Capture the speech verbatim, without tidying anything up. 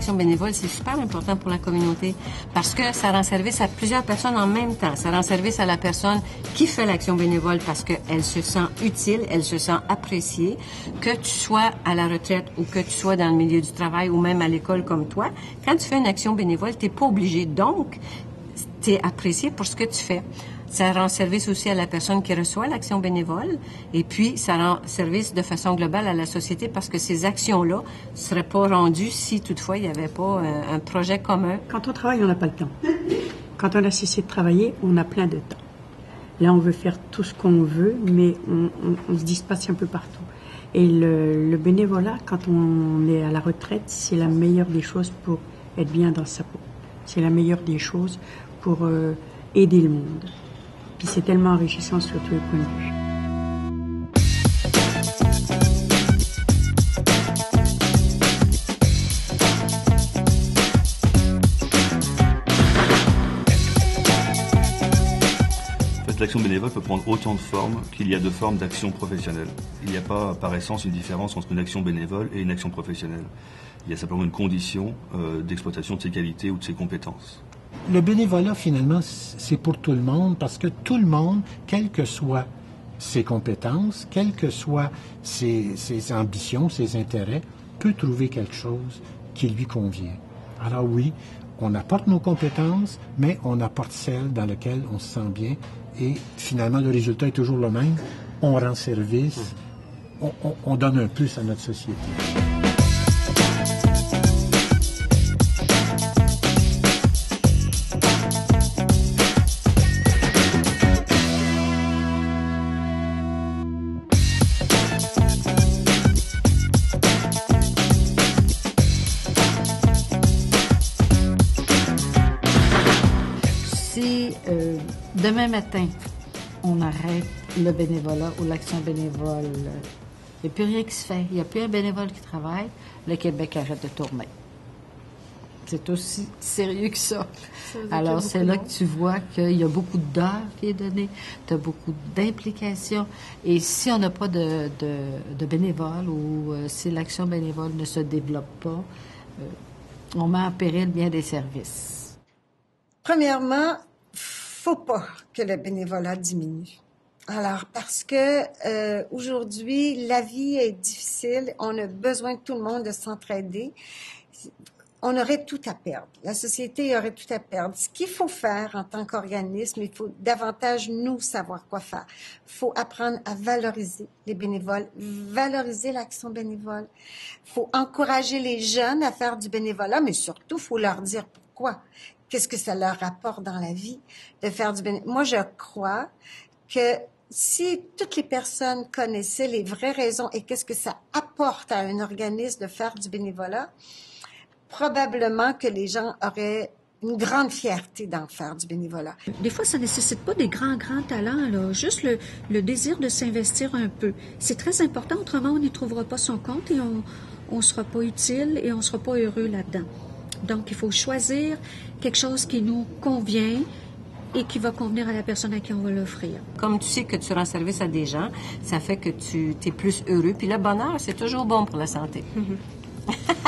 l'action bénévole, c'est super important pour la communauté parce que ça rend service à plusieurs personnes en même temps. Ça rend service à la personne qui fait l'action bénévole parce qu'elle se sent utile, elle se sent appréciée, que tu sois à la retraite ou que tu sois dans le milieu du travail ou même à l'école comme toi. Quand tu fais une action bénévole, t'es pas obligé. Donc, t'es apprécié pour ce que tu fais. Ça rend service aussi à la personne qui reçoit l'action bénévole et puis ça rend service de façon globale à la société parce que ces actions-là ne seraient pas rendues si toutefois il n'y avait pas un, un projet commun. Quand on travaille, on n'a pas le temps. Quand on a cessé de travailler, on a plein de temps. Là, on veut faire tout ce qu'on veut, mais on, on, on se disperse un peu partout. Et le, le bénévolat, quand on est à la retraite, c'est la meilleure des choses pour être bien dans sa peau. C'est la meilleure des choses pour euh, aider le monde. Puis c'est tellement enrichissant sur tous les points de vue. En fait, l'action bénévole peut prendre autant de formes qu'il y a de formes d'action professionnelle. Il n'y a pas par essence une différence entre une action bénévole et une action professionnelle. Il y a simplement une condition euh, d'exploitation de ses qualités ou de ses compétences. Le bénévolat, finalement, c'est pour tout le monde parce que tout le monde, quelles que soient ses compétences, quelles que soient ses, ses ambitions, ses intérêts, peut trouver quelque chose qui lui convient. Alors oui, on apporte nos compétences, mais on apporte celles dans lesquelles on se sent bien et finalement, le résultat est toujours le même. On rend service, on, on, on donne un plus à notre société. Euh, demain matin, on arrête le bénévolat ou l'action bénévole. Il n'y a plus rien qui se fait. Il n'y a plus un bénévole qui travaille. Le Québec arrête de tourner. C'est aussi sérieux que ça. ça Alors, c'est là que tu vois qu'il y a beaucoup d'heures qui est donné, tu as beaucoup d'implications. Et si on n'a pas de, de, de bénévoles ou euh, si l'action bénévole ne se développe pas, euh, on met en péril bien des services. Premièrement, faut pas que le bénévolat diminue. Alors, parce que euh, aujourd'hui, la vie est difficile, on a besoin de tout le monde de s'entraider. On aurait tout à perdre. La société aurait tout à perdre. Ce qu'il faut faire en tant qu'organisme, il faut davantage nous savoir quoi faire. Il faut apprendre à valoriser les bénévoles, valoriser l'action bénévole. Il faut encourager les jeunes à faire du bénévolat, mais surtout, il faut leur dire pourquoi. Qu'est-ce que ça leur apporte dans la vie de faire du bénévolat? Moi, je crois que si toutes les personnes connaissaient les vraies raisons et qu'est-ce que ça apporte à un organisme de faire du bénévolat, probablement que les gens auraient une grande fierté d'en faire du bénévolat. Des fois, ça ne nécessite pas des grands, grands talents, là. Juste le, le désir de s'investir un peu. C'est très important, autrement on n'y trouvera pas son compte et on ne sera pas utile et on ne sera pas heureux là-dedans. Donc, il faut choisir quelque chose qui nous convient et qui va convenir à la personne à qui on va l'offrir. Comme tu sais que tu rends service à des gens, ça fait que tu es plus heureux. Puis le bonheur, c'est toujours bon pour la santé. Mm-hmm.